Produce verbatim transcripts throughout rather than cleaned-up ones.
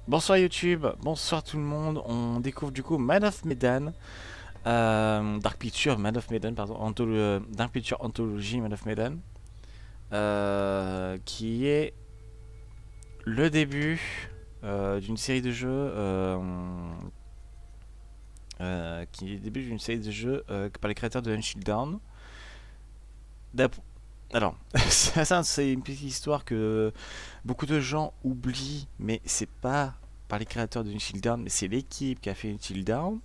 Bonsoir YouTube, bonsoir tout le monde. On découvre du coup Man of Medan, euh, Dark Picture, Man of Medan, pardon, Antholo- Dark Picture Anthology Man of Medan, euh, qui est le début euh, d'une série de jeux, euh, euh, qui est le début d'une série de jeux euh, par les créateurs de Until Dawn. D'ap- Alors, ça, ça, c'est une petite histoire que beaucoup de gens oublient, mais c'est pas par les créateurs de Until Dawn, mais c'est l'équipe qui a fait Until Dawn.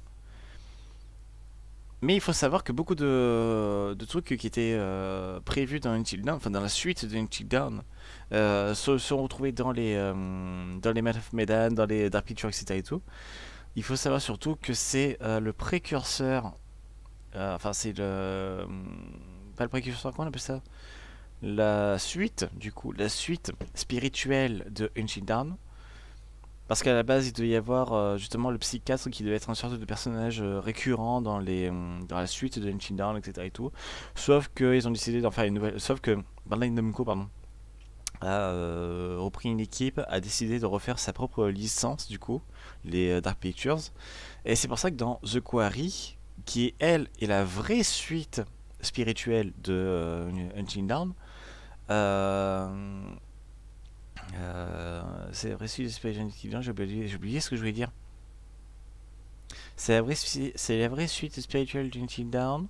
Mais il faut savoir que beaucoup de, de trucs qui étaient euh, prévus dans Until Dawn, enfin dans la suite de Until Dawn, euh, se sont retrouvés dans les euh, dans les Man of Medan, dans les Dark Pictures, et cetera et tout. Il faut savoir surtout que c'est euh, le précurseur, euh, enfin c'est le pas le précurseur, comment on appelle ça? La suite, du coup, la suite spirituelle de Until Dawn. Parce qu'à la base, il devait y avoir euh, justement le psychiatre qui devait être une sorte de personnage euh, récurrent dans, les, euh, dans la suite de Until Dawn, et cetera et tout. Sauf qu'ils ont décidé d'en faire une nouvelle. Sauf que Bandai Namco, pardon, a euh, repris une équipe, a décidé de refaire sa propre licence, du coup, les euh, Dark Pictures. Et c'est pour ça que dans The Quarry, qui est elle est la vraie suite spirituelle de euh, Until Dawn, euh, euh, c'est la vraie suite de Until Dawn, j'ai oublié, j'ai oublié ce que je voulais dire. C'est la vraie, c'est la vraie suite spirituelle d'Until Dawn.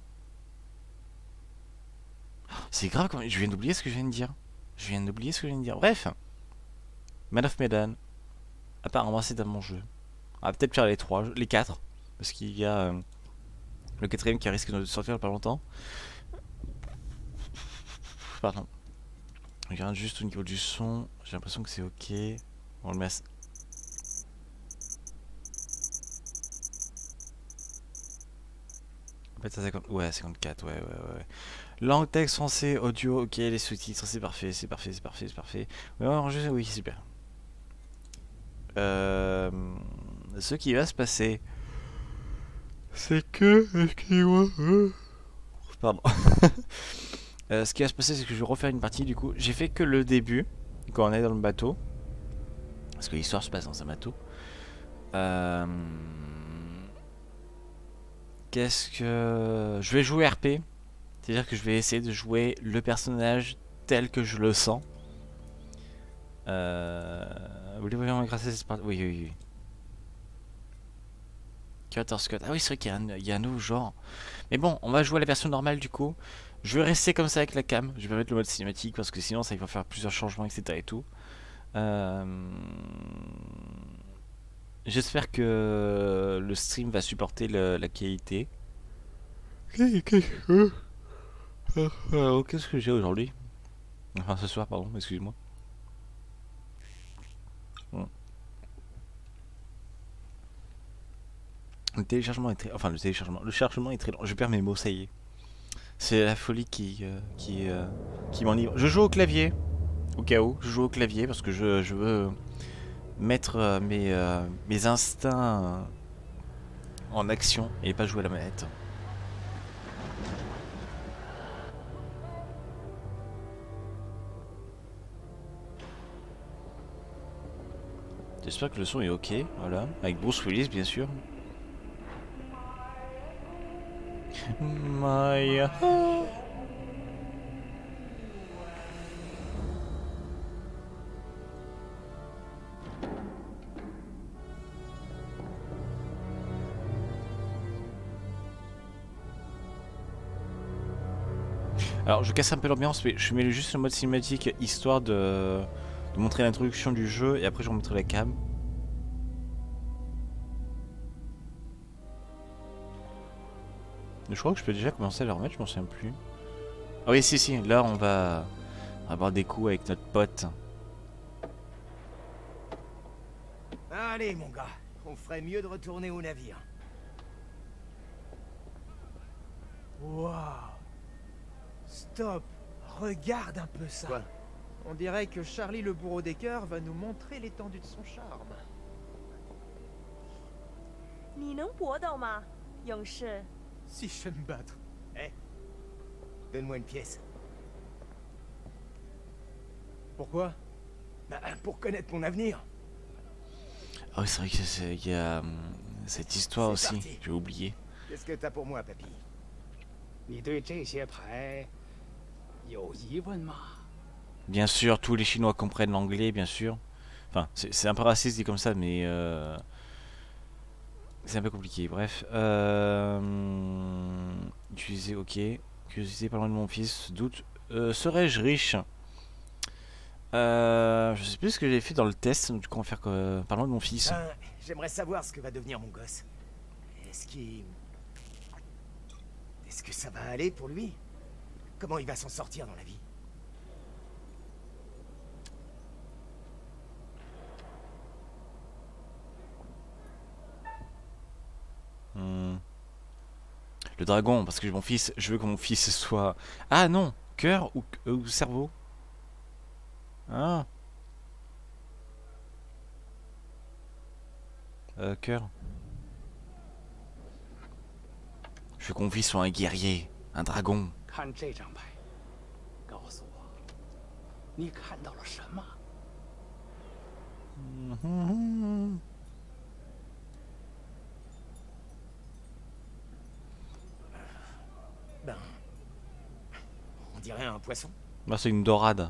C'est grave, quand je viens d'oublier ce que je viens de dire. Je viens d'oublier ce que je viens de dire. Bref, Man of Medan. Apparemment, c'est dans mon jeu. On va peut-être faire les trois, les quatre. Parce qu'il y a euh, le quatrième qui risque de sortir pas longtemps. Pardon. Je regarde juste au niveau du son. J'ai l'impression que c'est ok. On le met à... En fait, ça cinquante... Ouais, cinquante-quatre, ouais, ouais, ouais. Langue, texte, français, audio, ok, les sous-titres, c'est parfait, c'est parfait, c'est parfait, c'est parfait. Ouais, ouais, oui, super. Euh, ce qui va se passer, c'est que, excusez-moi, euh, pardon. Euh, ce qui va se passer, c'est que je vais refaire une partie. Du coup, j'ai fait que le début quand on est dans le bateau, parce que l'histoire se passe dans un bateau. Euh, Qu'est-ce que je vais jouer R P, c'est-à-dire que je vais essayer de jouer le personnage tel que je le sens. Euh... Vous voulez vraiment grâce à cette partie? Oui, oui, oui. Cutter Scott. Ah oui, c'est vrai qu'il y a un, il y a un nouveau genre. Mais bon, on va jouer à la version normale du coup. Je vais rester comme ça avec la cam. Je vais mettre le mode cinématique parce que sinon ça va faire plusieurs changements, et cetera et tout. Euh... J'espère que le stream va supporter le- la qualité. Qu'est-ce que j'ai aujourd'hui? Enfin, ce soir, pardon, excuse-moi. Bon. Le téléchargement est très... Enfin, le téléchargement... Le chargement est très long. Je perds mes mots, ça y est. C'est la folie qui, euh, qui, euh, qui m'enivre. Je joue au clavier, au cas où. Je joue au clavier parce que je, je veux mettre euh, mes, euh, mes instincts euh, en action et pas jouer à la manette. J'espère que le son est ok, voilà. Avec Bruce Willis, bien sûr. Maya. Alors, je casse un peu l'ambiance, mais je mets juste le mode cinématique histoire de, de montrer l'introduction du jeu et après je vais montrer la cam. Je crois que je peux déjà commencer à le remettre, je m'en souviens plus. Ah oui, si, si, là on va avoir des coups avec notre pote. Allez, mon gars, on ferait mieux de retourner au navire. Waouh! Stop! Regarde un peu ça. Quoi? On dirait que Charlie le bourreau des cœurs va nous montrer l'étendue de son charme. 你能搏斗吗，勇士？ Si je sais me battre. Eh, donne-moi une pièce. Pourquoi? Bah, pour connaître mon avenir. Ah oui, c'est vrai qu'il y a hum, cette histoire C'est aussi, parti. j'ai oublié. Qu'est-ce que t'as pour moi, papy? 你对这些牌有疑问吗？ Bien sûr, tous les Chinois comprennent l'anglais, bien sûr. Enfin, c'est c'est un peu raciste dit comme ça, mais euh, c'est un peu compliqué. Bref, euh, utiliser, ok. Curiosité, parlant de mon fils, doute. Euh, Serais-je riche? euh, Je sais plus ce que j'ai fait dans le test, donc du coup on va faire que... Parlant de mon fils. Ben, j'aimerais savoir ce que va devenir mon gosse. Est-ce qu'il... Est-ce que ça va aller pour lui? Comment il va s'en sortir dans la vie? Hmm. Le dragon, parce que mon fils, je veux que mon fils soit... Ah non, cœur ou, euh, ou cerveau? Ah. Euh, cœur. Je veux que mon fils soit un guerrier, un dragon. 看这张牌，告诉我，你看到了什么？ Mhm. Ben... On dirait un poisson. Bah, c'est une dorade.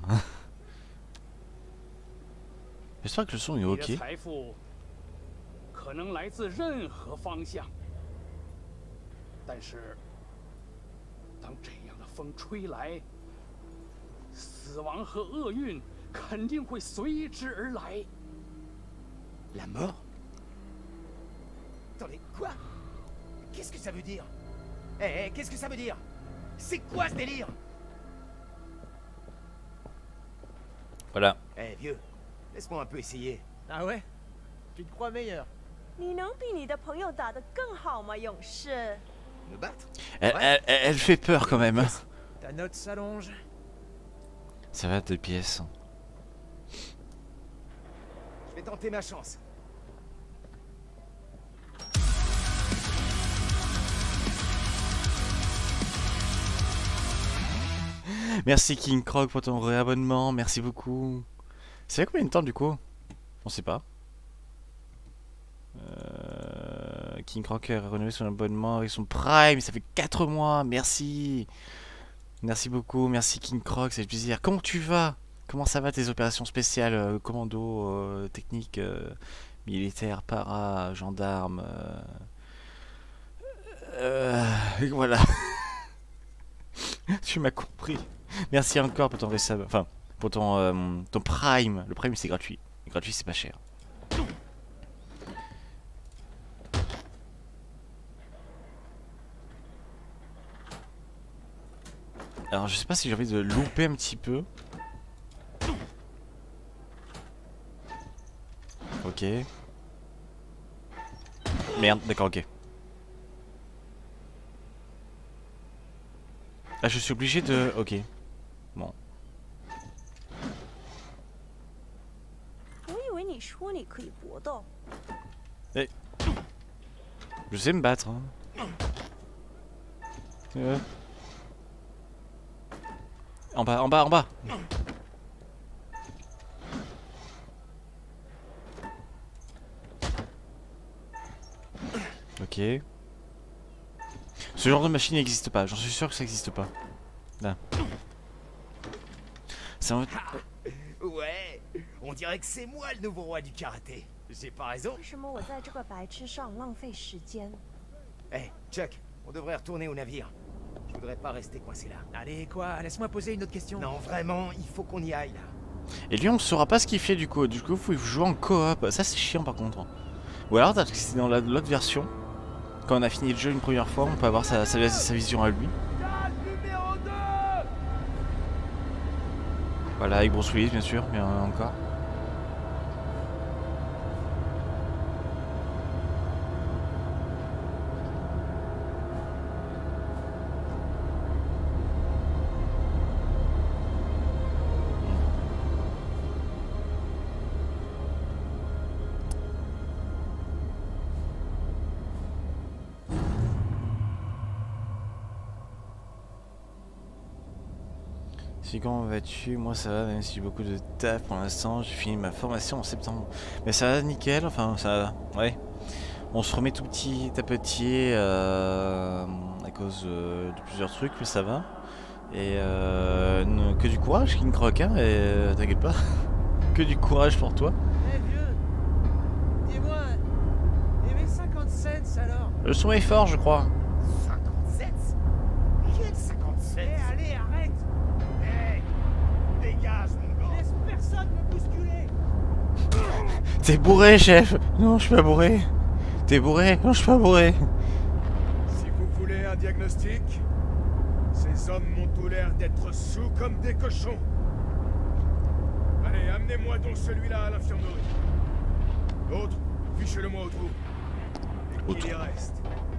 J'espère que le son est 你的 ok. 财富可能来自任何方向，但是当这样的风吹来，死亡和厄运肯定会随之而来。 La mort? Attendez, quoi? Qu'est-ce que ça veut dire? Eh, eh, qu'est-ce que ça veut dire? C'est quoi ce délire? Voilà. Eh, vieux, laisse-moi un peu essayer. Ah ouais? Tu te crois meilleur? 你能比你的朋友打得更好吗，勇士？ Me battre? Elle, Ouais. elle, elle fait peur quand même. Ta note s'allonge. Ça va, deux pièces. Je vais tenter ma chance. Merci King Croc pour ton réabonnement, merci beaucoup. C'est combien de temps du coup? On sait pas. Euh, King Croc a renouvelé son abonnement avec son Prime, ça fait quatre mois, merci. Merci beaucoup, merci King Croc, c'est plaisir. Comment tu vas? Comment ça va tes opérations spéciales, euh, commando, euh, technique, euh, militaire, para, gendarme euh... Euh, voilà. Tu m'as compris. Merci encore pour ton resub. Enfin, pour ton, euh, ton Prime. Le Prime, c'est gratuit. Gratuit, c'est pas cher. Alors, je sais pas si j'ai envie de louper un petit peu. Ok. Merde, d'accord, ok. Ah, je suis obligé de... Ok. Bon. 我以为你说你可以搏斗。 Je sais me battre. Hein. Euh. En bas, en bas, en bas. Ok. Ce genre de machine n'existe pas. J'en suis sûr que ça n'existe pas. Là. C'est un... Ouais, on dirait que c'est moi le nouveau roi du karaté. J'ai pas raison? 为什么我在这个白痴上浪费时间？ Eh, Chuck, on devrait retourner au navire. Je voudrais pas rester coincé là. Allez, quoi? Laisse-moi poser une autre question. Non, vraiment, il faut qu'on y aille là. Et lui, on ne saura pas ce qu'il fait du coup. Du coup, il faut jouer en coop. Ça, c'est chiant par contre. Ou alors, parce que c'est dans la- l'autre version. Quand on a fini le jeu une première fois, on peut avoir sa, sa, sa vision à lui. Voilà, avec Bruce Willis, bien sûr, mais euh, encore. Si comment vas-tu? Moi ça va, même si j'ai beaucoup de taf pour l'instant. J'ai fini ma formation en septembre. Mais ça va nickel, enfin ça va. Ouais. On se remet tout petit à petit euh, à cause euh, de plusieurs trucs, mais ça va. Et euh, ne- que du courage, King Croc, hein, et euh, t'inquiète pas. Que du courage pour toi. Eh vieux, dis-moi, et mes cinquante cents alors? Le son est fort, je crois. cinquante-sept? Quel cinquante-sept? Eh allez, arrête! Hey, dégage, mon gars. Laisse personne me bousculer! T'es bourré, chef. Non, je suis pas bourré. T'es bourré? Non, je suis pas bourré. Si vous voulez un diagnostic, ces hommes m'ont tout l'air d'être sous comme des cochons. Allez, amenez-moi donc celui-là à l'infirmerie. L'autre, fichez-le-moi au trou. Et qu'il y reste.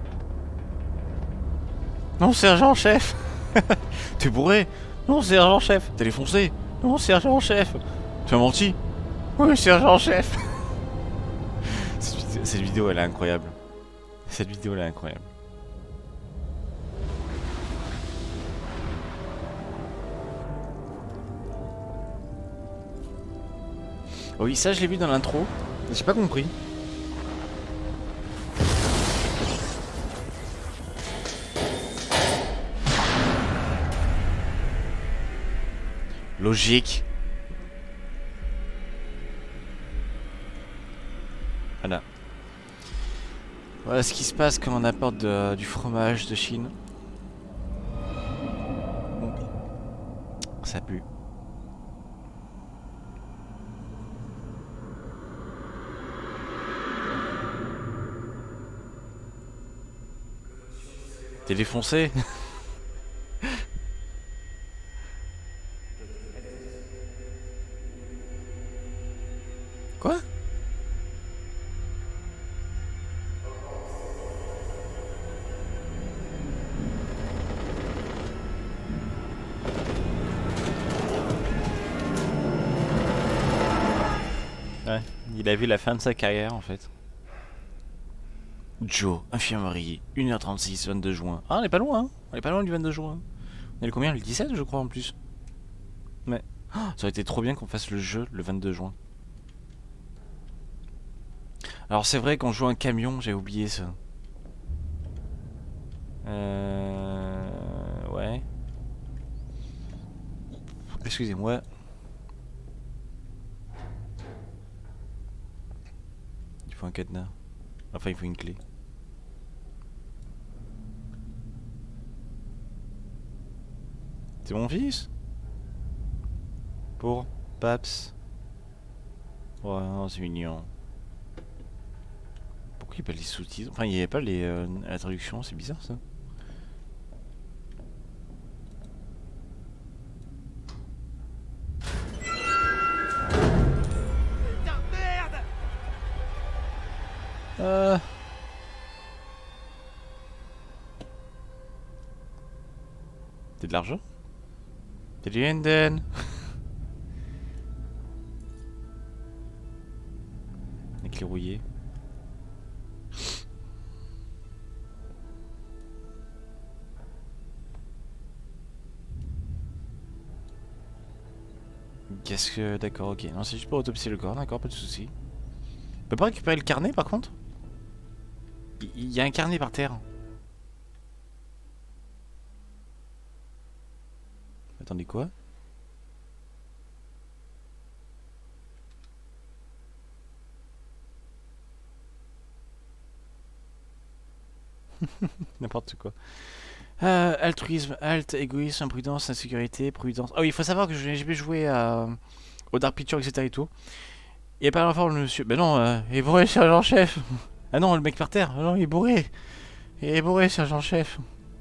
Non, sergent, chef. T'es bourré? Non, sergent, chef. T'es défoncé? Non, sergent, chef. Tu as menti? Oui, sergent, chef. Cette vidéo, cette vidéo, elle est incroyable. Cette vidéo, elle est incroyable. Oui, ça, je l'ai vu dans l'intro. J'ai pas compris. Logique. Voilà. Voilà ce qui se passe quand on apporte de- du fromage de Chine. Bon. Ça pue. T'es défoncé? Quoi? Ouais, il a vu la fin de sa carrière en fait. Joe, infirmerie, une heure trente-six, vingt-deux juin. Ah, on est pas loin, hein. On est pas loin du vingt-deux juin. On est le combien? Le dix-sept, je crois, en plus. Mais oh, ça aurait été trop bien qu'on fasse le jeu le vingt-deux juin. Alors, c'est vrai qu'on joue un camion, j'ai oublié ça. Euh... Ouais. Excusez-moi. Il faut un cadenas. Enfin, il faut une clé. C'est mon fils? Pour Paps. Ouais, non, c'est mignon. Pourquoi il n'y a pas les sous-titres? Enfin, il n'y avait pas les, euh, la traduction, c'est bizarre ça. Putain, merde! Euh... T'as de l'argent? T'as du Enden? Les clés rouillées. Qu'est-ce que... D'accord, ok. Non, c'est juste pour autopsier le corps, d'accord, pas de soucis. On peut pas récupérer le carnet par contre? Il il y a un carnet par terre. Attendez, quoi? N'importe quoi. Euh, altruisme, alt, égoïsme, imprudence, insécurité, prudence. Ah oui, il faut savoir que j'ai j'ai joué à, au Dark Picture, et cetera et tout. Il est pas la forme, le monsieur. Ben non, euh, il est bourré, sergent-chef. Ah non, le mec par terre. Ah non, il est bourré. Il est bourré, sergent-chef.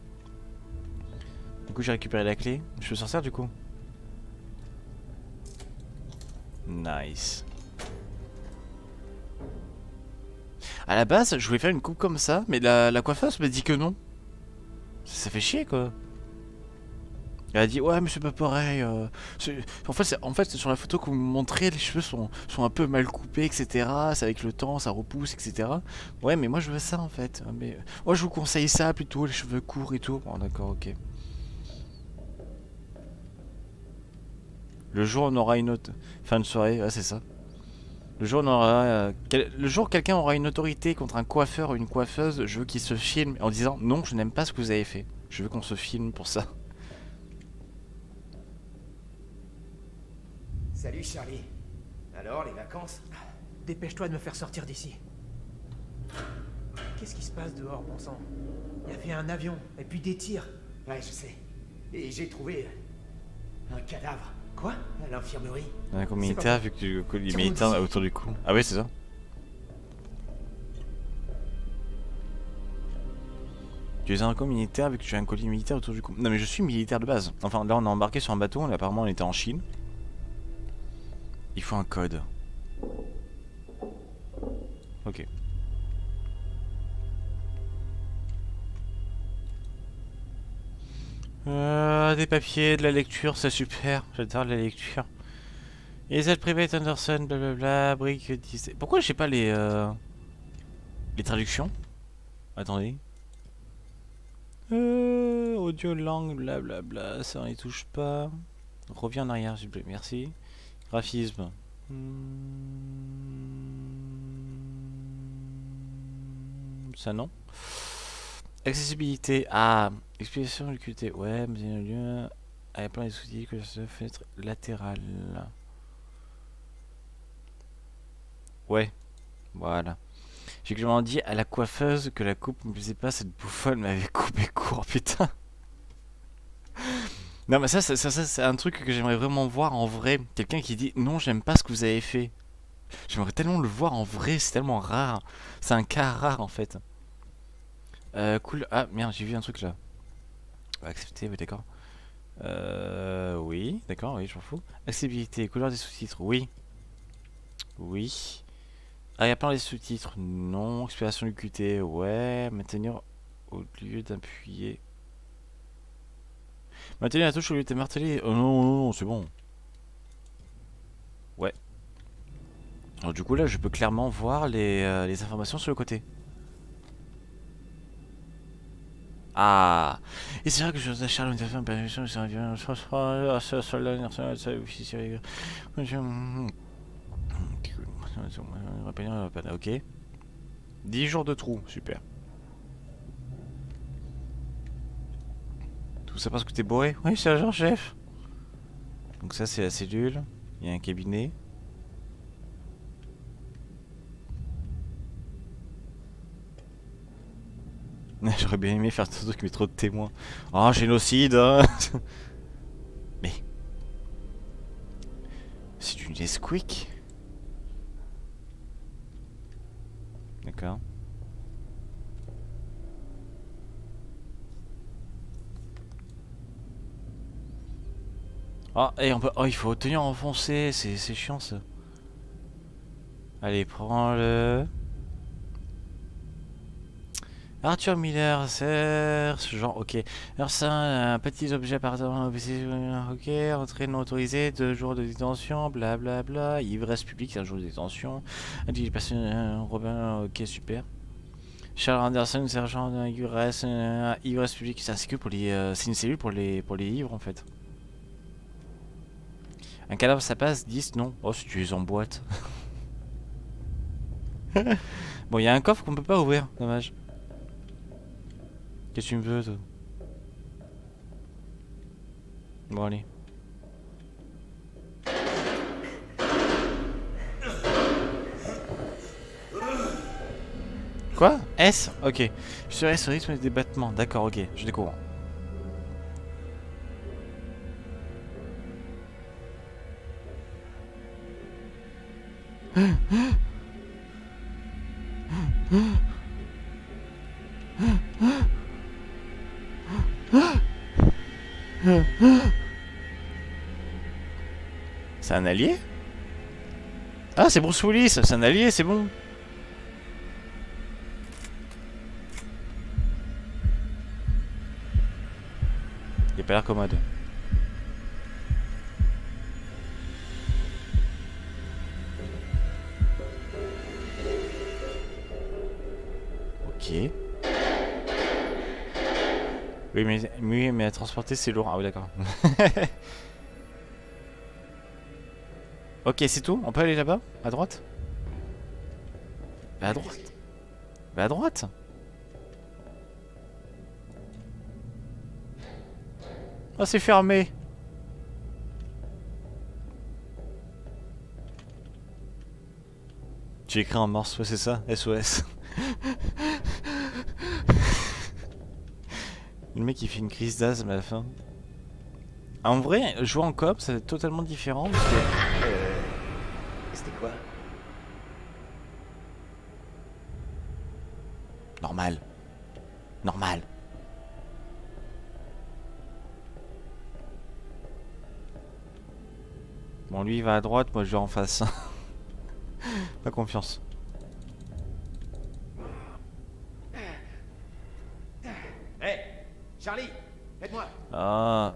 Du coup, j'ai récupéré la clé. Je peux sortir du coup. Nice. À la base, je voulais faire une coupe comme ça, mais la, la coiffeuse m'a dit que non. Ça, ça fait chier quoi. Elle a dit ouais mais c'est pas pareil. Euh, en fait, en fait sur la photo que vous me montrez, les cheveux sont, sont un peu mal coupés, et cetera. C'est avec le temps, ça repousse, et cetera. Ouais mais moi je veux ça en fait. Mais moi je vous conseille ça plutôt, les cheveux courts et tout. Bon d'accord, ok. Le jour où on aura une autre... Fin de soirée, ouais c'est ça. Le jour où on aura... Euh, quel... Le jour où quelqu'un aura une autorité contre un coiffeur ou une coiffeuse, je veux qu'il se filme en disant non, je n'aime pas ce que vous avez fait. Je veux qu'on se filme pour ça. Salut Charlie. Alors, les vacances? Dépêche-toi de me faire sortir d'ici. Qu'est-ce qui se passe dehors, bon sang? Il y avait un avion, et puis des tirs. Ouais, je sais. Et j'ai trouvé... un cadavre. Quoi? À l'infirmerie. Un communautaire vu que tu collies Tu militaire me dis- autour du cou. Ah oui c'est ça. Tu es un co militaire vu que tu as un collier militaire autour du cou. Non mais je suis militaire de base. Enfin là on est embarqué sur un bateau, on, apparemment on était en Chine. Il faut un code. Ok. Euh, des papiers, de la lecture, c'est super. J'adore la lecture. Elisabeth Private Anderson, blablabla, brique dix. Pourquoi j'ai pas les euh, les traductions? Attendez. Euh, audio langue, blablabla, ça on y touche pas. Reviens en arrière, s'il vous plaît, merci. Graphisme. Hmm, ça non. Accessibilité. Ah, explication du Q T. Ouais, mais il y a lieu. Il y a plein de sous-titres que ça fenêtre latérale. Ouais, voilà. J'ai clairement dit à la coiffeuse que la coupe me plaisait pas, cette bouffonne m'avait coupé court, putain. Non mais ça, ça, ça, ça c'est un truc que j'aimerais vraiment voir en vrai. Quelqu'un qui dit non, j'aime pas ce que vous avez fait. J'aimerais tellement le voir en vrai, c'est tellement rare. C'est un cas rare en fait. Euh, cool. Ah merde, j'ai vu un truc là. Accepter, oui d'accord. Euh, oui, d'accord, oui, je m'en fous. Accessibilité, couleur des sous-titres, oui. Oui. Ah, il y a plein de sous-titres, non. Expiration du Q T, ouais. Maintenir au lieu d'appuyer. Maintenir la touche au lieu de marteler. Oh non, non, non, c'est bon. Ouais. Alors du coup là, je peux clairement voir les, euh, les informations sur le côté. Ah, et c'est vrai que je vous achète une interface permission sur un ok. dix jours de trou, super. Tout ça parce que t'es bourré? Oui, c'est agent chef. Donc ça c'est la cellule. Il y a un cabinet. J'aurais bien aimé faire ce truc mais trop de témoins. Oh génocide hein. Mais c'est du Nesquik. D'accord. Ah et on peut. Oh il faut tenir enfoncé, c'est c'est chiant ça. Allez prends-le. Arthur Miller, c'est ce genre, ok. Alors ça, un petit objet appartenant au ok, entrée non autorisée, deux jours de détention, blablabla, bla, bla. Ivresse publique, un jour de détention. Individu passé, Robin, ok, super. Charles Anderson, sergent d'ivresse, ivresse publique, c'est que pour les, euh, c'est une cellule pour les, pour les ivres en fait. Un cadavre, ça passe, dix, non. Oh, si tu les emboîtes. Bon, il y a un coffre qu'on peut pas ouvrir, dommage. Qu'est-ce que tu me veux, toi? Bon, allez. Quoi? S? Ok. Je serai sur le rythme des battements. D'accord, ok. Je découvre. C'est un allié? Ah, c'est Bruce Willis, c'est un allié, c'est bon. Il a pas l'air commode. Ok. Oui mais, oui, mais à transporter c'est lourd. Ah oui d'accord. Ok, c'est tout? On peut aller là-bas? À droite? Bah à droite. Bah à droite. Ah, c'est fermé. J'ai écrit en morse, ouais c'est ça, S O S. Le mec il fait une crise d'asthme à la fin. En vrai, jouer en coop, c'est totalement différent parce que... Euh... C'était quoi? Normal. Normal. Bon, lui il va à droite, moi je vais en face. Pas confiance. Hé hey, Charlie, aide-moi. Ah.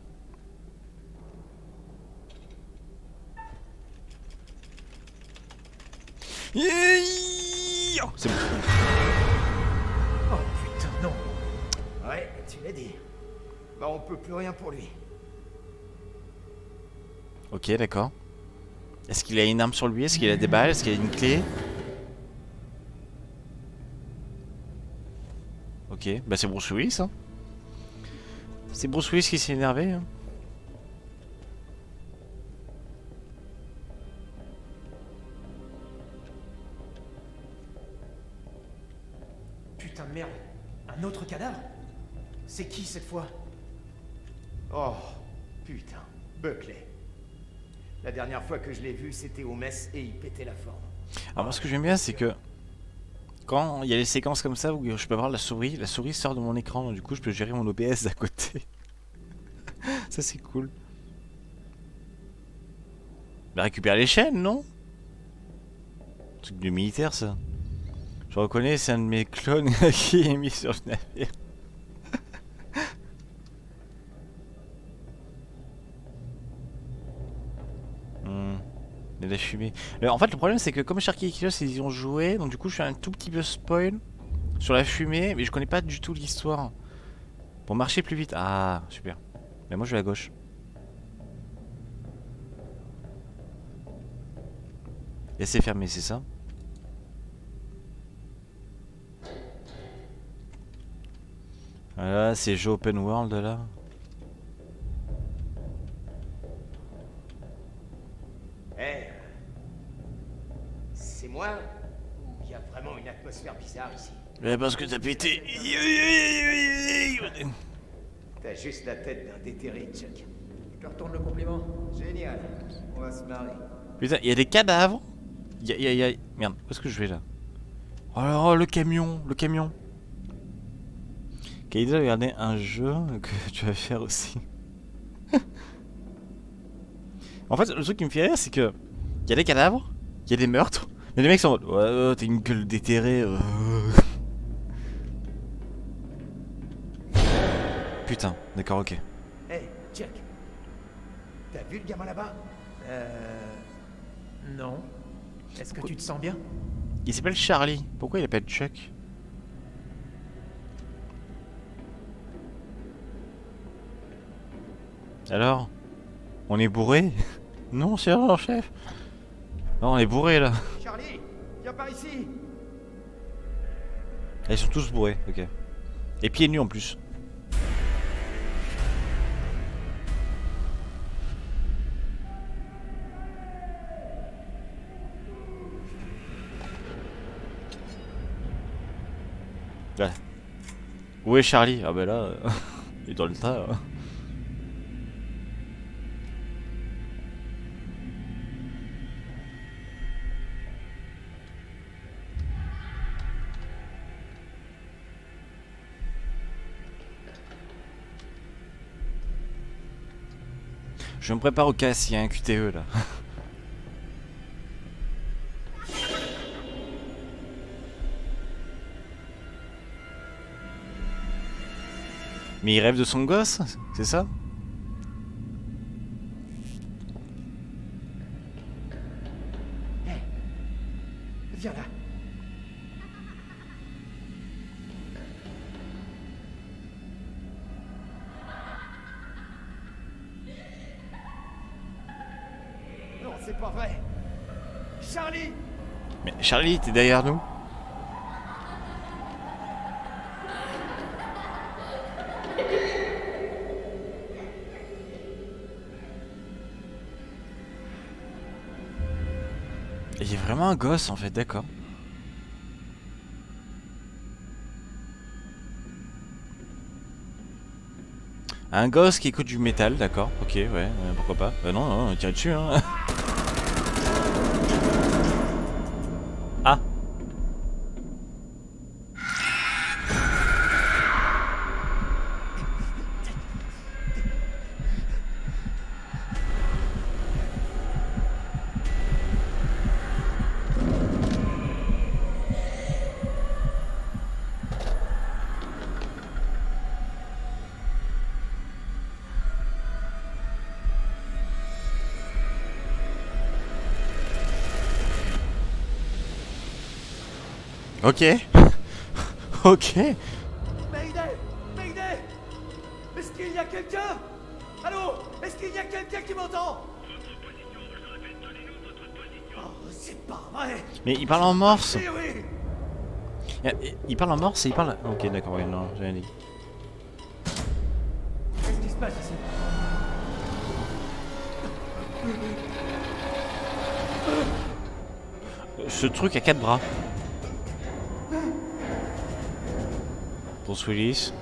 C'est bon. Oh putain, non. Ouais, tu l'as dit. Bah on peut plus rien pour lui. Ok, d'accord. Est-ce qu'il a une arme sur lui? Est-ce qu'il a des balles? Est-ce qu'il a une clé? Ok, bah c'est Bruce Willis, hein. C'est Bruce Willis qui s'est énervé, hein. Putain de merde. Un autre cadavre? C'est qui cette fois? Oh, putain, Buckley. La dernière fois que je l'ai vu, c'était au mess et il pétait la forme. Alors moi ce que j'aime bien c'est que quand il y a les séquences comme ça où je peux voir la souris, la souris sort de mon écran, du coup je peux gérer mon O B S d'à côté. Ça c'est cool. Bah récupérer les chaînes, non? Truc de militaire ça. Je reconnais, c'est un de mes clones qui est mis sur le navire. Hmm. Il y a de la fumée. Alors, en fait le problème c'est que comme Sharky et Kilos ils y ont joué, donc du coup je suis un tout petit peu spoil sur la fumée, mais je connais pas du tout l'histoire. Pour marcher plus vite. Ah super. Mais moi je vais à gauche. Et c'est fermé, c'est ça? Voilà, c'est jeu open world là. Eh, hey, c'est moi ou il y a vraiment une atmosphère bizarre ici? Mais parce que t'as pété. T'as juste la tête d'un déterré, Chuck. Je te retourne le compliment. Génial, on va se marrer. Putain, il y a des cadavres. Il y a, y a, y a... Merde, où est-ce que je vais là? Oh là, oh, le camion, le camion. Kaido a regardé un jeu que tu vas faire aussi. En fait, le truc qui me fait rire, c'est que il y a des cadavres, il y a des meurtres, mais les mecs sont en mode ouais, ouais t'as une gueule déterrée. Euh... Putain, d'accord, ok. Hé, hey, Chuck. T'as vu le gamin là-bas? Euh... Non. Est-ce que tu te sens bien? Il s'appelle Charlie. Pourquoi il appelle Chuck? Alors? On est bourré? Non, c'est en chef. Non, on est bourré là. Charlie, viens par ici. Ils sont tous bourrés, ok. Et pieds nus en plus. Ouais. Où est Charlie? Ah bah là, euh, il est dans le tas. Hein. Je me prépare au cas s'il y a un Q T E là. Mais il rêve de son gosse, c'est ça? Hé, hey, viens là. Non, c'est pas vrai. Charlie! Mais Charlie, t'es derrière nous? Il y a vraiment un gosse en fait, d'accord. Un gosse qui écoute du métal, d'accord, ok, ouais, euh, pourquoi pas. Euh, non, non, tirez dessus, hein. Ah. Ok. Ok. Mayday! Mayday! Est-ce qu'il y a quelqu'un? Allô? Est-ce qu'il y a quelqu'un qui m'entend? Oh, c'est pas vrai! Mais il parle en morse. Oui, oui! Il- Il parle en morse et il parle... Ok, d'accord, ouais, non, j'ai rien dit. Qu'est-ce qui se passe ici? Ce truc a quatre bras. Bruce Willis.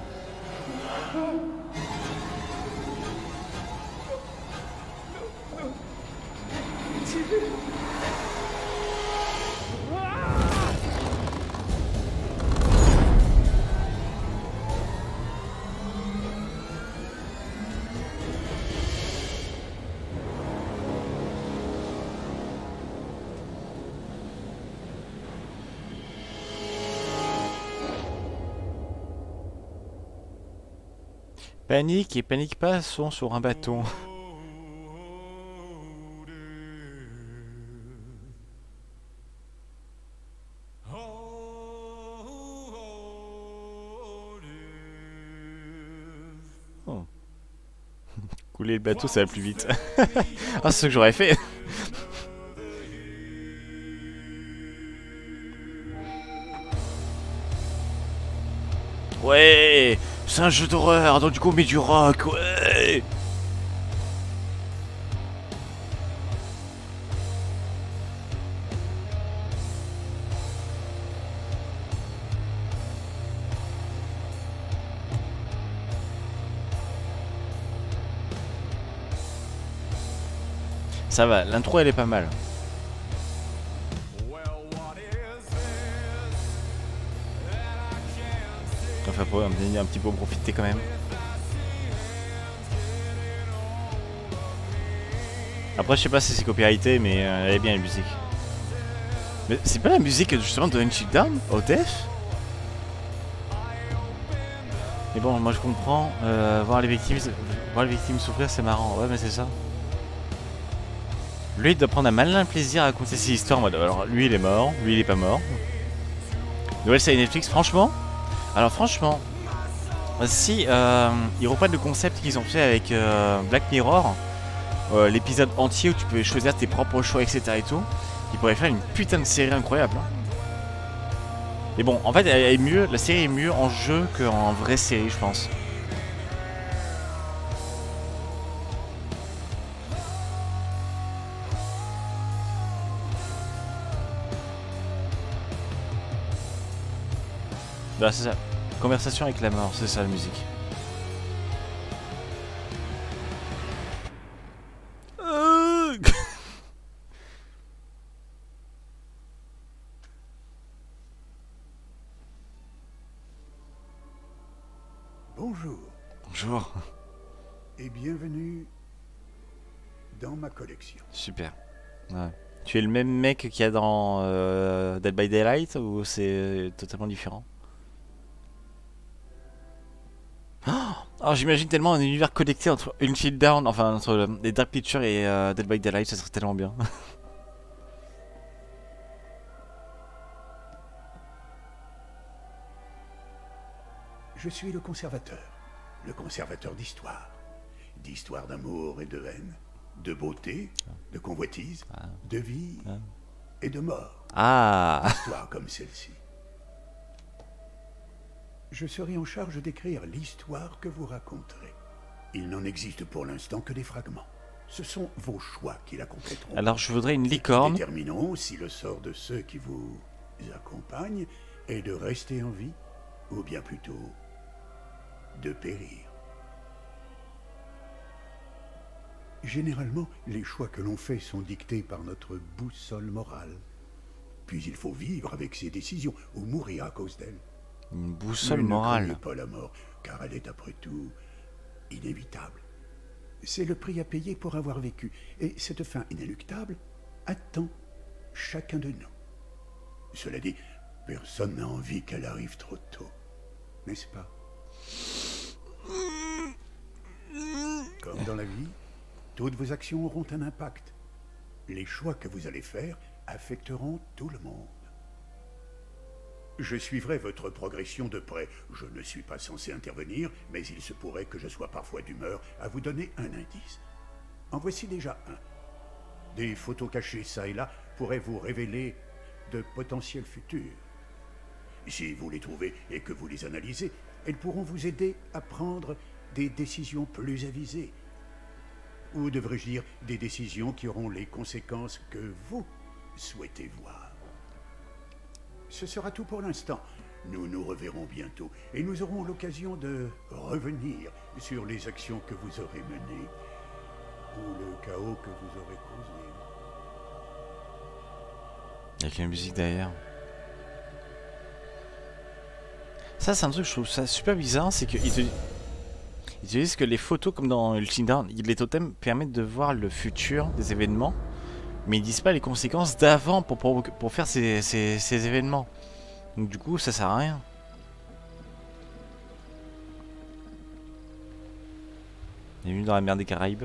Panique et panique pas sont sur un bâton. Oh. Couler le bateau, ça va plus vite. Ah, c'est ce que j'aurais fait. Ouais, c'est un jeu d'horreur, donc du coup on met du rock, ouais. Ça va, l'intro elle est pas mal. Enfin, pour un petit peu en profiter quand même. Après, je sais pas si c'est copyrighté, mais euh, elle est bien la musique. Mais c'est pas la musique justement de Until Dawn, O T F? Mais bon, moi je comprends. Euh, voir les victimes, voir les victimes souffrir, c'est marrant. Ouais, mais c'est ça. Lui, il doit prendre un malin plaisir à raconter ses histoires en mode. Alors, lui, il est mort. Lui, il est pas mort. Nouvelle série Netflix, franchement. Alors, franchement, si euh, ils reprennent le concept qu'ils ont fait avec euh, Black Mirror, euh, l'épisode entier où tu peux choisir tes propres choix, et cetera et tout, ils pourraient faire une putain de série incroyable. Hein. Mais bon, en fait, elle est mieux, la série est mieux en jeu qu'en vraie série, je pense. Bah, c'est ça. Conversation avec la mort, c'est ça la musique. Euh... Bonjour Bonjour. et bienvenue dans ma collection. Super. Ouais. Tu es le même mec qu'il y a dans euh, Dead by Daylight ou c'est totalement différent? Oh, j'imagine tellement un univers connecté entre Until Dawn, enfin entre euh, les Dark Pictures et euh, Dead by Daylight, ça serait tellement bien. Je suis le conservateur, le conservateur d'histoire, d'histoire d'amour et de haine, de beauté, de convoitise, Ah. de vie Ah. et de mort. Ah. Histoire comme celle-ci. Je serai en charge d'écrire l'histoire que vous raconterez. Il n'en existe pour l'instant que des fragments. Ce sont vos choix qui la compléteront. Alors je voudrais une Qui licorne. détermineront si le sort de ceux qui vous accompagnent est de rester en vie, ou bien plutôt de périr. Généralement, les choix que l'on fait sont dictés par notre boussole morale. Puis il faut vivre avec ces décisions, ou mourir à cause d'elles. Une boussole Mais ne morale. craignez pas la mort, car elle est après tout inévitable. C'est le prix à payer pour avoir vécu, et cette fin inéluctable attend chacun de nous. Cela dit, personne n'a envie qu'elle arrive trop tôt, n'est-ce pas? Comme dans la vie, toutes vos actions auront un impact. Les choix que vous allez faire affecteront tout le monde. Je suivrai votre progression de près. Je ne suis pas censé intervenir, mais il se pourrait que je sois parfois d'humeur à vous donner un indice. En voici déjà un. Des photos cachées ça et là pourraient vous révéler de potentiels futurs. Si vous les trouvez et que vous les analysez, elles pourront vous aider à prendre des décisions plus avisées. Ou devrais-je dire des décisions qui auront les conséquences que vous souhaitez voir. Ce sera tout pour l'instant. Nous nous reverrons bientôt et nous aurons l'occasion de revenir sur les actions que vous aurez menées ou le chaos que vous aurez causé. Avec la musique derrière. Ça, c'est un truc que je trouve ça super bizarre, c'est qu'ils te... ils te disent que les photos, comme dans Ultimate Dawn, les totems permettent de voir le futur des événements, mais ils disent pas les conséquences d'avant pour, pour, pour faire ces, ces, ces événements. Donc du coup, ça sert à rien. Bienvenue dans la mer des Caraïbes.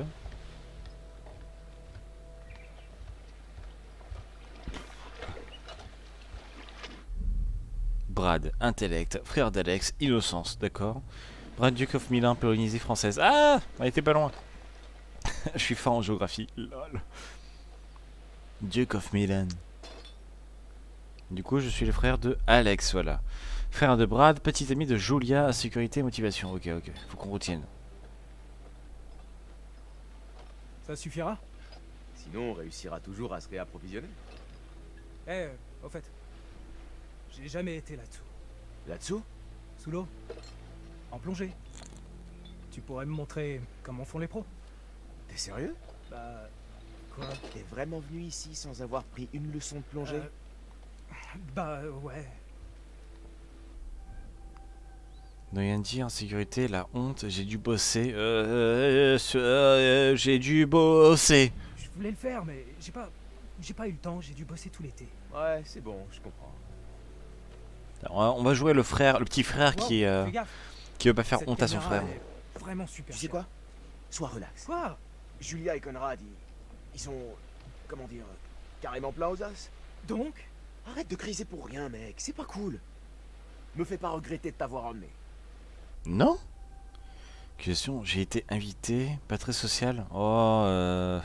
Brad, intellect, frère d'Alex, innocence, d'accord. Brad, Duke of Milan, Polynésie française. Ah, elle était pas loin. Je suis fort en géographie. Lol. Duke of Milan. Du coup, je suis le frère de Alex, voilà. Frère de Brad, petit ami de Julia, sécurité et motivation. Ok, ok, faut qu'on retienne. Ça suffira? Sinon, on réussira toujours à se réapprovisionner. Eh, euh, au fait, j'ai jamais été là-dessous. Là-dessous? Sous l'eau. En plongée. Tu pourrais me montrer comment font les pros? T'es sérieux? Bah... Quoi? T'es vraiment venu ici sans avoir pris une leçon de plongée? Euh, Bah, ouais. Ne rien dire, sécurité, la honte, j'ai dû bosser. Euh, euh, euh, j'ai dû bosser. Je voulais le faire, mais j'ai pas... J'ai pas eu le temps, j'ai dû bosser tout l'été. Ouais, c'est bon, je comprends. Alors, on va jouer le frère, le petit frère Wow, qui, euh, fais gaffe. qui veut pas faire Cette honte à son caméra, frère. elle est vraiment super. Tu sais quoi? Sois relax. Quoi? Julia et Conrad, ils, ils sont... Comment dire? Carrément pleins aux as. Donc? Arrête de criser pour rien, mec. C'est pas cool. Me fais pas regretter de t'avoir emmené. Non? Question, j'ai été invité, pas très social. Oh, euh...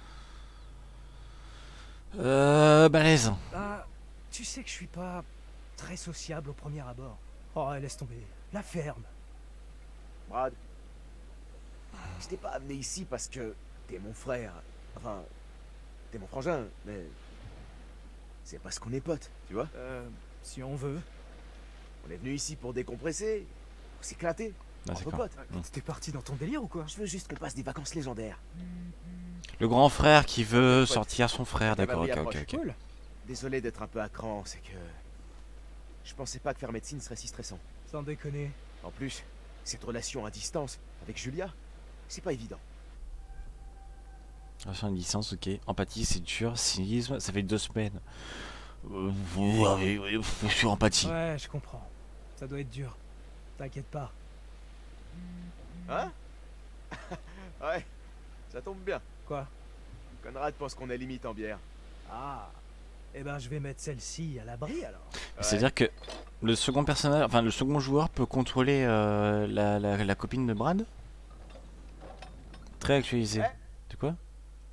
Euh... Balèze. Bah, tu sais que je suis pas très sociable au premier abord. Oh, laisse tomber. La ferme. Brad, je t'ai pas amené ici parce que t'es mon frère. Enfin, t'es mon frangin, mais... C'est parce qu'on est potes, tu vois? Euh, si on veut. On est venu ici pour décompresser, pour s'éclater, Ah, entre d'accord. potes. T'es parti dans ton délire ou quoi? Je veux juste qu'on passe des vacances légendaires. Le grand frère qui veut Pote. sortir son frère, La d'accord, ok, cavalerie ok, approche. ok. Cool. Désolé d'être un peu à cran, c'est que... Je pensais pas que faire médecine serait si stressant. Sans déconner. En plus, cette relation à distance avec Julia, c'est pas évident. Relation à licence, ok. Empathie, c'est dur. Cynisme, ça fait deux semaines. Euh, vous avez- je suis empathie. Ouais, je comprends. Ça doit être dur. T'inquiète pas. Hein? Ouais, ça tombe bien. Quoi? Conrad pense qu'on est limite en bière. Ah. Eh ben, je vais mettre celle-ci à l'abri alors. C'est-à-dire que le second personnage, enfin le second joueur peut contrôler euh, la, la, la copine de Brad. Très actualisé. Ouais. De quoi?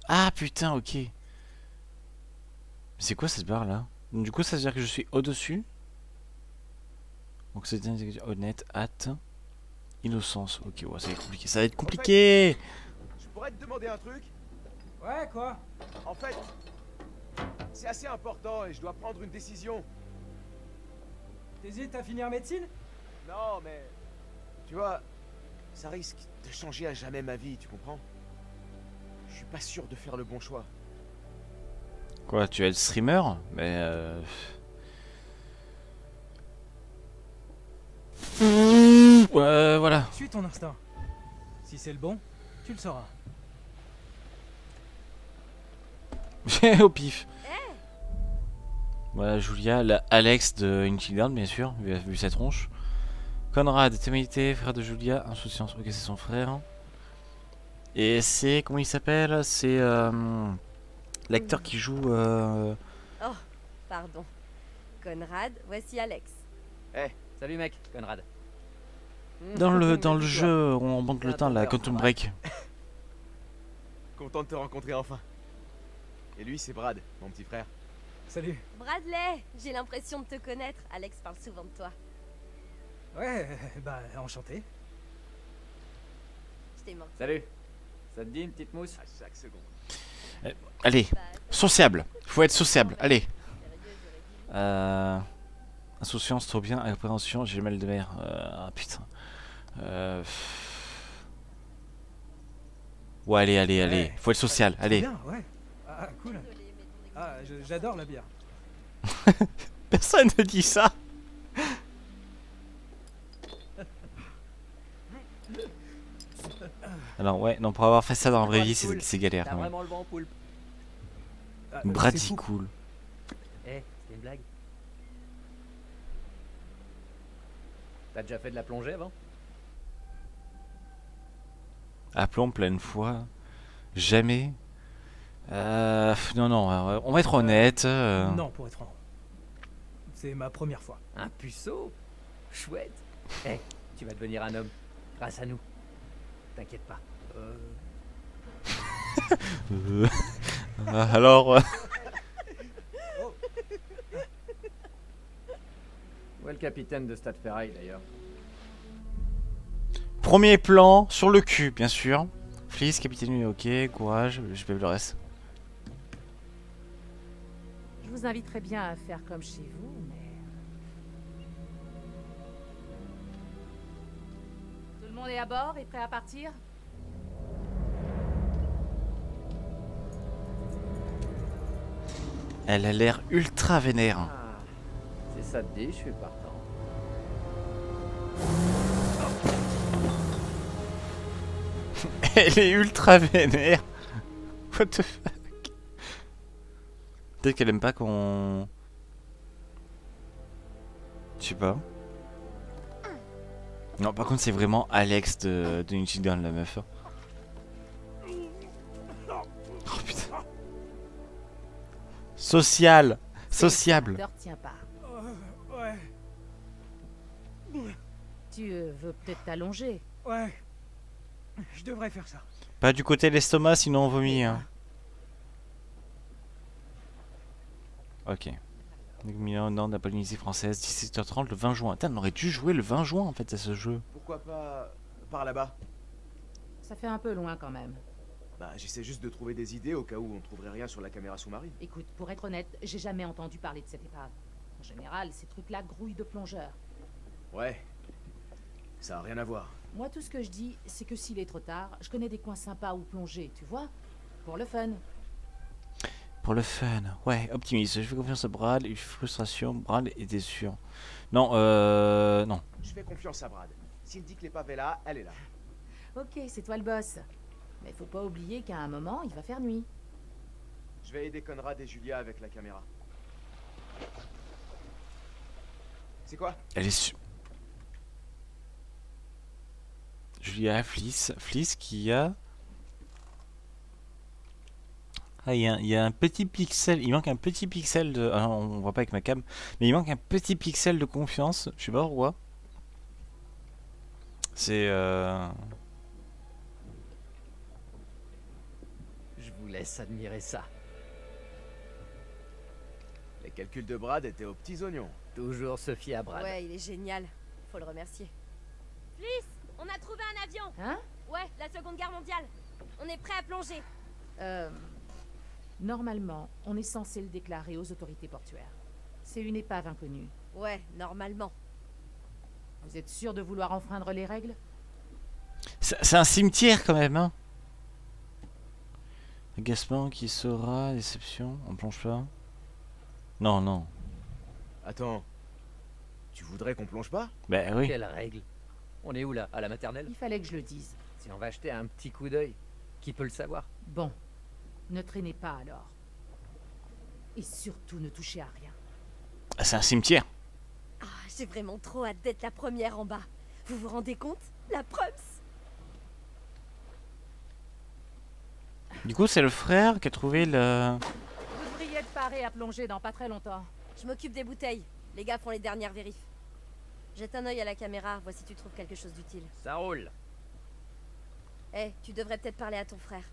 Ah putain, ok. C'est quoi cette barre là? Du coup, ça veut dire que je suis au-dessus. Donc c'est honnête, hâte, innocence. Ok, ouais, ça va être compliqué. Ça va être compliqué. Je pourrais te demander un truc? Ouais, quoi? En fait, c'est assez important et je dois prendre une décision. T'hésites à finir médecine? Non, mais... Tu vois, ça risque de changer à jamais ma vie, tu comprends? Je suis pas sûr de faire le bon choix. Quoi, tu vas être streamer? Mais euh... Ouais, voilà. Suis ton instinct. Si c'est le bon, tu le sauras. Au pif. Voilà, Julia, la Alex de Until Dawn, bien sûr, vu, vu sa tronche. Conrad, téméité, frère de Julia, insouciance. Ok, c'est son frère. Et c'est, comment il s'appelle? C'est euh, l'acteur qui joue... Euh... Oh, pardon. Conrad, voici Alex. Eh, hey, salut mec, Conrad. Dans le, dans le jeu, on monte le temps, la Quantum Break. Content de te rencontrer enfin. Et lui, c'est Brad, mon petit frère. Salut. Bradley, j'ai l'impression de te connaître. Alex parle souvent de toi. Ouais, bah, enchanté. Je t'ai manqué. Salut. Ça te dit une petite mousse? À chaque seconde. Euh, allez, sociable. Faut être sociable, allez. Euh... Insouciance, trop bien. Appréhension, j'ai le mal de mer. Euh... Ah putain. Euh... Ouais, allez, allez, allez. Ouais. Faut être social, Trop allez. bien, ouais. Ah, cool. Ah, je- j'adore la bière. Personne ne dit ça. Alors ouais, non, pour avoir fait ça dans la vraie vie, c'est c'est galère. T'as Quand même. vraiment le vent, poulpe. Ah, euh, Brad, c'est c'est fou. cool. Eh, c'était une blague. T'as déjà fait de la plongée avant? Appelons pleine fois. Jamais. Euh, non, non, euh, on va être honnête. euh. Non, pour être franc. C'est ma première fois. Un puceau? Chouette. Eh, tu vas devenir un homme. Grâce à nous. T'inquiète pas. Euh... Euh, euh, alors, euh, Où est le capitaine de Stade Ferraille d'ailleurs? premier plan sur le cul, bien sûr. Fliss, capitaine, ok, courage, je vais le reste. Je vous inviterais bien à faire comme chez vous, mais... Tout le monde est à bord et prêt à partir? Elle a l'air ultra vénère. Ah, si ça te dit, je suis partant. Elle est ultra vénère. What the fuck? Peut-être qu'elle aime pas qu'on... Je sais pas. Non, par contre, c'est vraiment Alex de, de Until Dawn, la meuf. Oh putain. Social. Sociable. Ne retiens pas. Ouais, Tu euh, veux peut-être t'allonger. ouais. Je devrais faire ça. Pas du côté de l'estomac, sinon on vomit. Hein. Ok. Million nord de la Polynésie française, dix-sept heures trente le vingt juin. Putain, on aurait dû jouer le vingt juin en fait à ce jeu. Pourquoi pas par là-bas? Ça fait un peu loin quand même. Bah, j'essaie juste de trouver des idées au cas où on trouverait rien sur la caméra sous-marine. Écoute, pour être honnête, j'ai jamais entendu parler de cette épave. En général, ces trucs-là grouillent de plongeurs. Ouais. Ça a rien à voir. Moi, tout ce que je dis, c'est que s'il est trop tard, je connais des coins sympas où plonger, tu vois? Pour le fun. Pour le fun, ouais, optimiste. Je fais confiance à Brad, une frustration, Brad était sûr. Non, euh... non. Je fais confiance à Brad. S'il dit que l'épave est là, elle est là. Ok, c'est toi le boss. Mais faut pas oublier qu'à un moment, il va faire nuit. Je vais aider Conrad et Julia avec la caméra. C'est quoi? Elle est su... Julia Fliss, Fliss qui a... Ah, il y, a, il y a un petit pixel, il manque un petit pixel de... Ah, on voit pas avec ma cam, mais il manque un petit pixel de confiance, je sais pas pourquoi. C'est... Euh... Je vous laisse admirer ça. Les calculs de Brad étaient aux petits oignons. Toujours se fier à Brad. Ouais, il est génial. Faut le remercier. Fliss, on a trouvé un avion. Hein? Ouais, la Seconde Guerre mondiale. On est prêt à plonger. Euh... Normalement, on est censé le déclarer aux autorités portuaires. C'est une épave inconnue. Ouais, normalement. Vous êtes sûr de vouloir enfreindre les règles? C'est un cimetière quand même, hein. Agacement qui sera, déception, on plonge pas. Non, non. Attends. Tu voudrais qu'on plonge pas? Bah oui. Quelle règle? On est où là? À la maternelle? Il fallait que je le dise. Si on va acheter un petit coup d'œil, qui peut le savoir? Bon. Ne traînez pas alors. Et surtout ne touchez à rien. Ah, c'est un cimetière. Ah, j'ai vraiment trop hâte d'être la première en bas. Vous vous rendez compte? La preuve. Du coup, c'est le frère qui a trouvé le... Vous devriez être paré à plonger dans pas très longtemps. Je m'occupe des bouteilles. Les gars font les dernières vérifs. Jette un œil à la caméra, vois si tu trouves quelque chose d'utile. Ça roule. Eh, tu devrais peut-être parler à ton frère.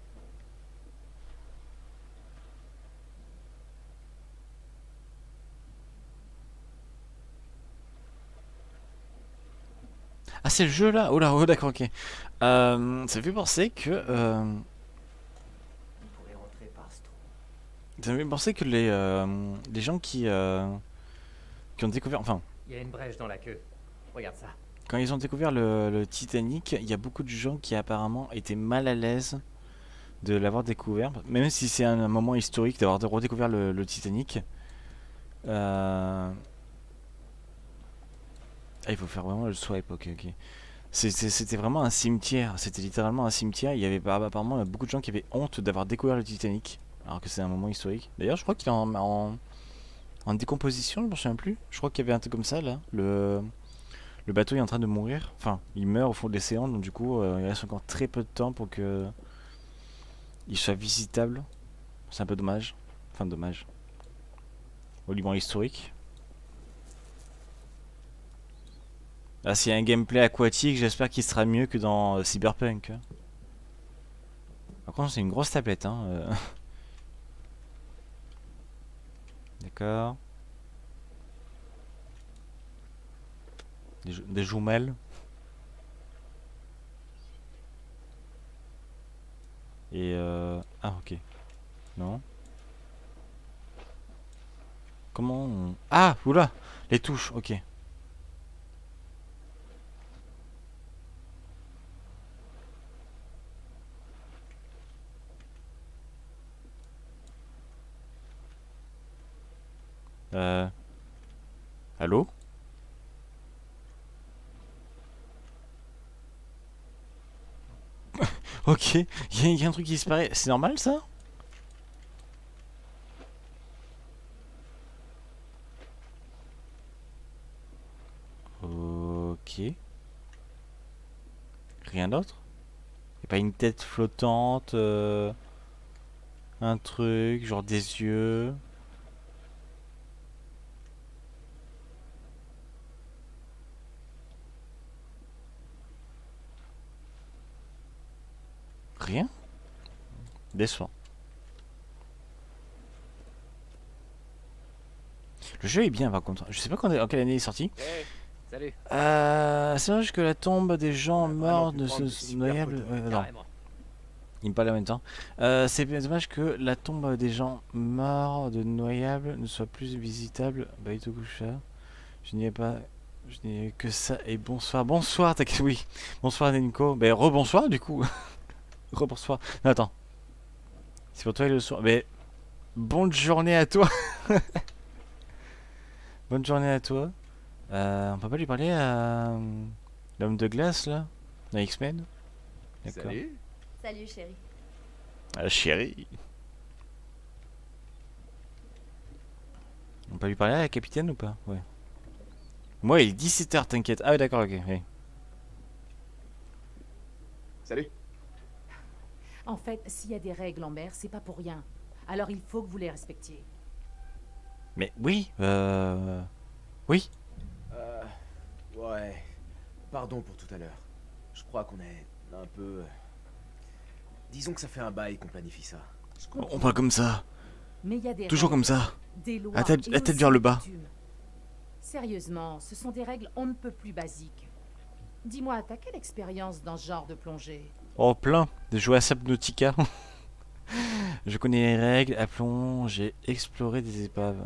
Ah, c'est le jeu là. Oh là, oh d'accord, ok. Euh, ça fait penser que... Euh... On pourrait rentrer par ce trou. Ça me fait penser que les, euh, les gens qui, euh, qui ont découvert... Enfin, Il y a une brèche dans la queue. Regarde ça. quand ils ont découvert le, le Titanic, il y a beaucoup de gens qui apparemment étaient mal à l'aise de l'avoir découvert. Même si c'est un, un moment historique d'avoir redécouvert le, le Titanic. Euh... Ah, il faut faire vraiment le swipe, ok, ok. C'était vraiment un cimetière, c'était littéralement un cimetière. Il y avait apparemment beaucoup de gens qui avaient honte d'avoir découvert le Titanic, alors que c'est un moment historique. D'ailleurs, je crois qu'il est en, en, en décomposition, je me souviens plus. Je crois qu'il y avait un truc comme ça là. Le, le bateau est en train de mourir. Enfin, il meurt au fond de l'océan, donc du coup, euh, il reste encore très peu de temps pour que il soit visitable. C'est un peu dommage. Enfin, dommage. Au Liban historique. Là, s'il y a un gameplay aquatique, j'espère qu'il sera mieux que dans euh, Cyberpunk. Par contre, c'est une grosse tablette, hein. Euh... D'accord. Des, des jumelles. Et euh... Ah, ok. Non. Comment on... Ah, oula. Les touches, ok. Euh... Allô? Ok, il y, y a un truc qui disparaît. C'est normal ça? Ok. Rien d'autre? Y a pas une tête flottante? Euh... Un truc, genre des yeux? Rien? Décevant. Le jeu est bien par contre. Je sais pas quand, en quelle année il est sorti. Hey, salut. Euh, c'est vrai que la tombe des gens morts de ce super noyable... photo. Ouais, non, Carrément. il me parle en même temps. Euh, c'est bien dommage que la tombe des gens morts de noyable ne soit plus visitable. Baito Kusha. Je n'y ai pas... Je n'y ai que ça. Et bonsoir. Bonsoir, t'inquiète, oui. Bonsoir, Nenko. Ben, rebonsoir du coup. Rebonsoir. Non, attends. C'est pour toi et le soir. Mais bonne journée à toi. Bonne journée à toi. Euh, on peut pas lui parler à euh, l'homme de glace là, dans X-Men. D'accord. Salut. Salut chérie. Ah, chérie. On peut lui parler à la capitaine ou pas? Ouais. Moi il est dix-sept heures, t'inquiète. Ah ouais d'accord, ok. Oui. Salut. En fait, s'il y a des règles en mer, c'est pas pour rien. Alors il faut que vous les respectiez. Mais oui, euh... Oui. Euh... Ouais. Pardon pour tout à l'heure. Je crois qu'on est un peu... Disons que ça fait un bail qu'on planifie ça. Je comprends. On parle comme ça. Mais il y a des Toujours règles, comme ça. des lois La tête, et la tête aussi vers le des bas. coutumes. Sérieusement, ce sont des règles on ne peut plus basiques. Dis-moi, t'as quelle expérience dans ce genre de plongée? Oh, plein. De jouer à Subnautica. Je connais les règles. Appelons. J'ai exploré des épaves.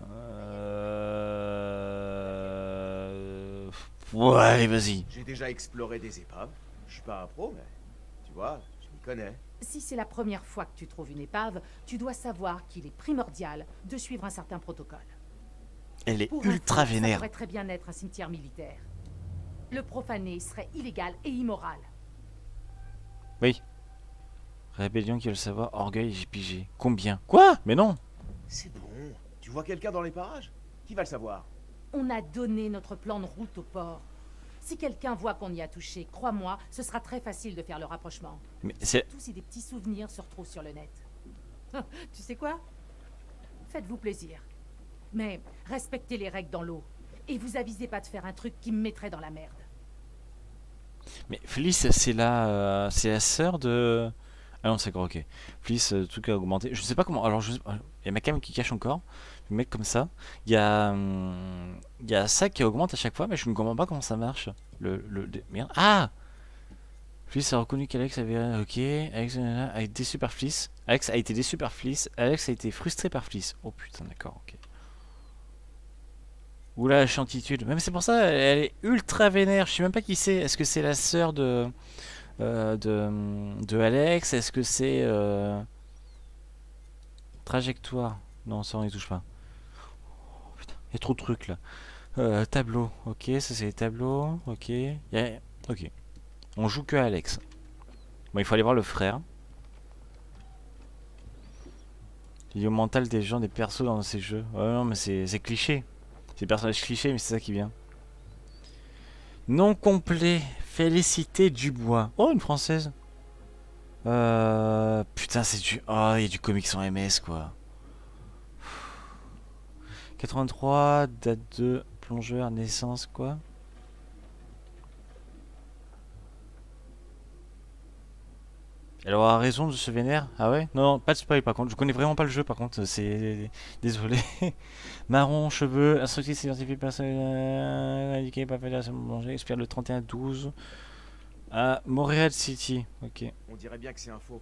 Euh... Ouais, allez, vas-y. J'ai déjà exploré des épaves. Je suis pas un pro, mais tu vois, je m'y connais. Si c'est la première fois que tu trouves une épave, tu dois savoir qu'il est primordial de suivre un certain protocole. Elle est Pour ultra info, ça vénère. pourrait très bien être un cimetière militaire. Le profaner serait illégal et immoral. Oui. Rébellion qui veut le savoir. Orgueil, j'ai pigé. Combien? Quoi? Mais non. C'est bon. Tu vois quelqu'un dans les parages? Qui va le savoir? On a donné notre plan de route au port. Si quelqu'un voit qu'on y a touché, crois-moi, ce sera très facile de faire le rapprochement. Mais c'est... Surtout si des petits souvenirs se retrouvent sur le net. Tu sais quoi? Faites-vous plaisir. Mais respectez les règles dans l'eau. Et vous avisez pas de faire un truc qui me mettrait dans la merde. Mais Fliss, c'est la... euh, c'est la sœur de... Ah non, c'est d'accord, ok. Fliss, euh, truc à augmenter. Je sais pas comment... Alors, je... il y a ma cam qui cache encore. Je vais mettre comme ça. Il y a... hum, il y a ça qui augmente à chaque fois, mais je ne comprends pas comment ça marche. Le... le... le- Merde. Ah! Fliss a reconnu qu'Alex avait... Ok. Alex a été déçu par Fliss. Alex a été déçu par Fliss. Alex a été frustré par Fliss. Oh putain, d'accord, ok. Oula, la chantitude. Même c'est pour ça, elle est ultra vénère. Je sais même pas qui c'est. Est-ce que c'est la sœur de, euh, de de Alex? Est-ce que c'est euh... trajectoire? Non, ça on y touche pas. Oh, putain, il y a trop de trucs là. Euh, tableau. Ok, ça c'est les tableaux. Ok. Y a... Ok. On joue que Alex. Bon, il faut aller voir le frère. Lié au mental des gens, des persos dans ces jeux. Ouais, non, mais c'est c'est cliché. C'est personnage cliché, mais c'est ça qui vient. Nom complet. Félicité Dubois. Oh, une française. Euh... Putain, c'est du... Oh, il y a du comics en M S, quoi. quatre-vingt-trois, date de plongeur, naissance, quoi. Elle aura raison de se vénère. Ah ouais? Non, non, pas de spoil par contre. Je connais vraiment pas le jeu par contre. C'est... Désolé. Marron, cheveux, instructrice scientifique, personnel indiqué, pas fait à se manger. Expert le trente et un douze. À Montréal City. Ok. On dirait bien que c'est un faux.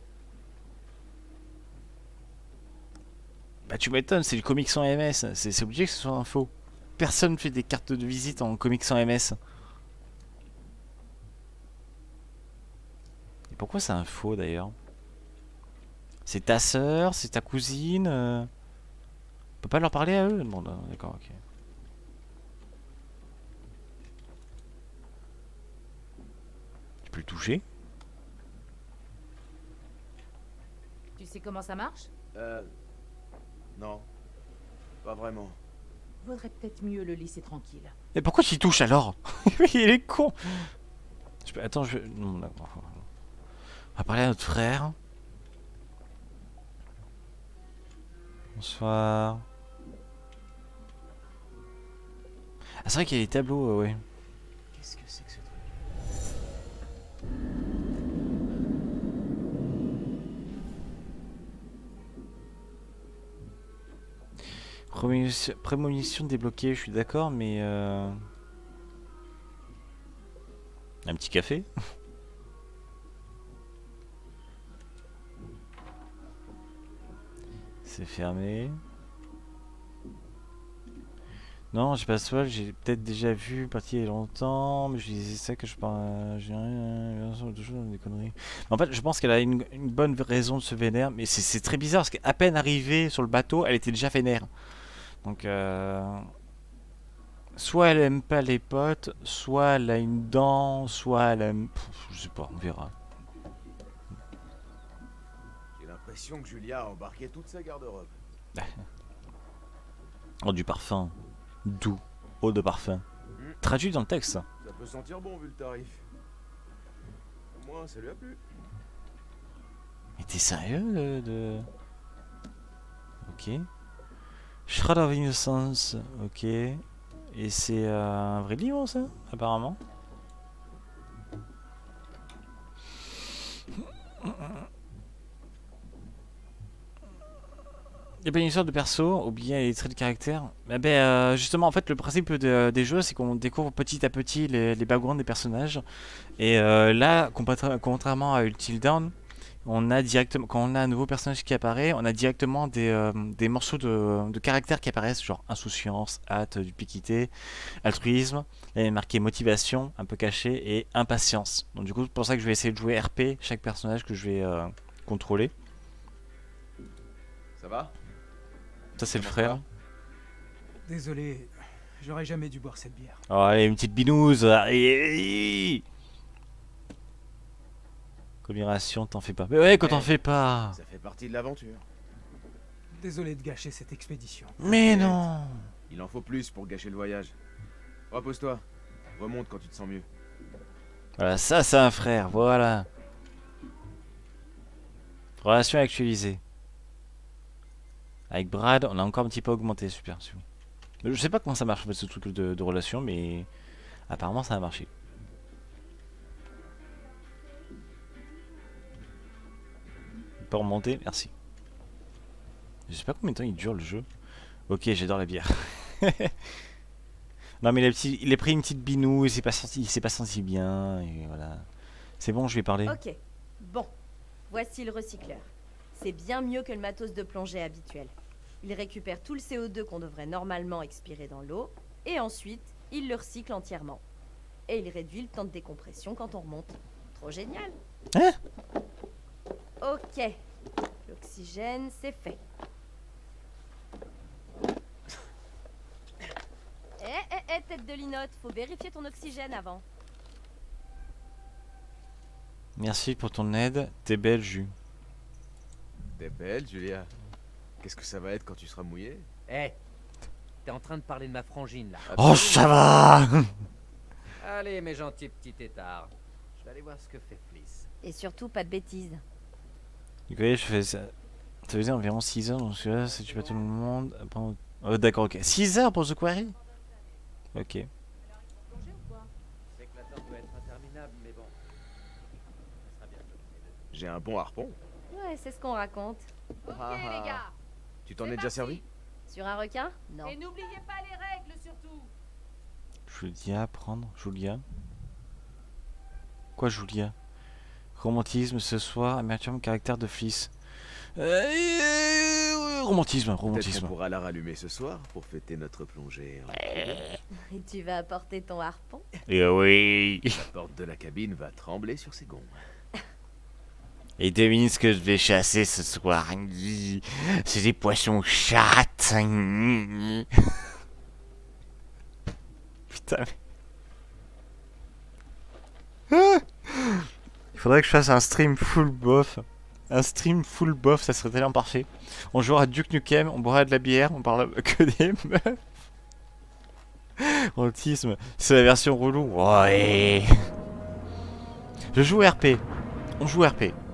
Bah tu m'étonnes, c'est du comics sans M S. C'est obligé que ce soit un faux. Personne fait des cartes de visite en comics sans M S. Pourquoi c'est un faux d'ailleurs? C'est ta sœur, c'est ta cousine euh... On peut pas leur parler à eux? Bon, d'accord, ok. Je peux le toucher? Tu sais comment ça marche? Euh... Non. Pas vraiment. Vaudrait peut-être mieux le laisser tranquille. Mais pourquoi tu y touches alors? Il est con. Je peux... Attends, je... Non, d'accord. On va parler à notre frère. Bonsoir. Ah, c'est vrai qu'il y a des tableaux, euh, ouais. Qu'est-ce que c'est que ce truc? Prémonition, prémonition débloquée, je suis d'accord, mais... Euh... Un petit café. C'est fermé. Non, j'ai pas de j'ai peut-être déjà vu partie il y a longtemps, mais je disais ça que je parle. J'ai rien, toujours des conneries. En fait, je pense qu'elle a une, une bonne raison de se vénère, mais c'est très bizarre parce qu'à peine arrivée sur le bateau, elle était déjà vénère. Donc, euh... soit elle aime pas les potes, soit elle a une dent, soit elle aime. Pff, je sais pas, on verra. J'ai l'impression que Julia a embarqué toute sa garde-robe. Oh, du parfum. Doux. Eau de parfum. Mmh. Traduit dans le texte. Ça peut sentir bon vu le tarif. Au moins, ça lui a plu. Mais t'es sérieux de... de... Ok. Shroud of Innocence. Ok. Et c'est euh, un vrai livre ça, apparemment. Il y a pas une histoire de perso, oublier les traits de caractère. Eh ben, euh, justement, en fait, le principe de- des jeux, c'est qu'on découvre petit à petit les, les backgrounds des personnages. Et euh, là, compa- contrairement à Until Dawn, on a directement, quand on a un nouveau personnage qui apparaît, on a directement des, euh, des morceaux de, de caractère qui apparaissent, genre insouciance, hâte, duplicité, altruisme. Là, il est marqué motivation, un peu caché, et impatience. Donc du coup, c'est pour ça que je vais essayer de jouer R P chaque personnage que je vais euh, contrôler. Ça va? Ça, c'est le Comment frère. ça Désolé, j'aurais jamais dû boire cette bière. Oh, allez, une petite binouse. Allez. Combination, t'en fais pas. Mais ouais, quand t'en fais pas. Ça fait partie de l'aventure. Désolé de gâcher cette expédition. Mais non. Il en faut plus pour gâcher le voyage. Repose-toi. Remonte quand tu te sens mieux. Voilà, ça, c'est un frère. Voilà. Relation actualisée. Avec Brad, on a encore un petit peu augmenté. Super. Je sais pas comment ça marche en fait, ce truc de, de relation, mais apparemment ça a marché. On peut remonter, merci. Je sais pas combien de temps il dure le jeu. Ok, j'adore la bière. Non mais il a, petit, il a pris une petite binou, il s'est pas senti, il s'est pas senti bien et voilà. C'est bon, je vais parler. Ok, bon, voici le recycleur. C'est bien mieux que le matos de plongée habituel. Il récupère tout le C O deux qu'on devrait normalement expirer dans l'eau, et ensuite, il le recycle entièrement. Et il réduit le temps de décompression quand on remonte. Trop génial. Hein? Ok, l'oxygène, c'est fait. Eh, eh, eh, tête de linotte, faut vérifier ton oxygène avant. Merci pour ton aide, t'es belle, Jus. T'es belle, Julia. Qu'est-ce que ça va être quand tu seras mouillé? Eh, hey, t'es en train de parler de ma frangine là. Oh, ça va. Allez, mes gentils petits têtards. Je vais aller voir ce que fait Fliss. Et surtout, pas de bêtises. Du coup, je fais ça. Ça faisait environ six heures, donc là, si tu pas tout le monde. Bon, oh, d'accord, ok. six heures pour The Quarry? Ok. C'est que l'attente doit être interminable, mais bon. Ça sera bientôt. J'ai un bon harpon. Ouais, c'est ce qu'on raconte. Ok, Ah, ah. les gars. Tu t'en C'est es déjà parti. servi? Sur un requin? Non. Et n'oubliez pas les règles surtout. Julia, prendre. Julia. Quoi, Julia? Romantisme ce soir, amertume, caractère de Fliss. Euh, romantisme, Peut-être romantisme. qu'on pourra la rallumer ce soir pour fêter notre plongée. Et tu vas apporter ton harpon? Et oui. La porte de la cabine va trembler sur ses gonds. Et devine ce que je vais chasser ce soir. C'est des poissons chattes. Putain. Il faudrait que je fasse un stream full bof. Un stream full bof, ça serait tellement parfait. On jouera à Duke Nukem, on boira de la bière, on parle que des meufs. Autisme, c'est la version relou. Ouais. Je joue R P. On joue R P.